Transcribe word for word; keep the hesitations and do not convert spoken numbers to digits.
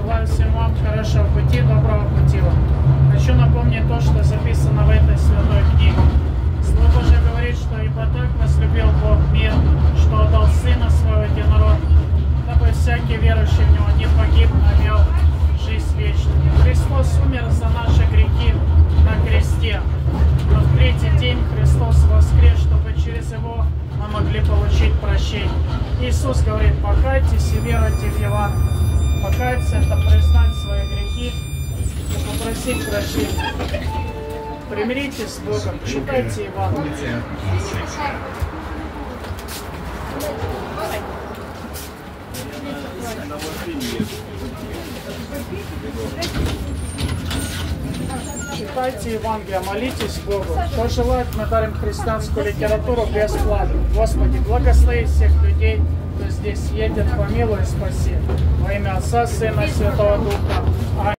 Желаю всем вам хорошего пути, доброго пути вам. Хочу напомнить то, что записано в этой святой книге. Слово Божие говорит, что ибо так возлюбил Бог мир, что отдал Сына Своего единородного, дабы всякий верующий в Него не погиб, а имел жизнь вечную. Христос умер за наши грехи на кресте, но в третий день Христос воскрес, чтобы через Его мы могли получить прощение. Иисус говорит: покайтесь и веруйте в Евангелие. Покаяться — это признать свои грехи и попросить прощения. Примиритесь с Богом, читайте Евангелие. Читайте Евангелие, молитесь Богу. Кто желает, мы дарим христианскую литературу бесплатно. Господи, благослови всех людей, кто здесь едет, помилуй и спаси. Во имя Отца, Сына и Святого Духа.